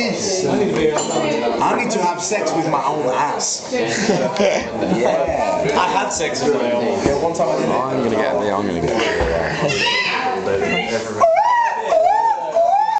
this? I need to have sex with my own ass. Yeah. I had sex with my own. Yeah, one time I did it. I'm gonna get it.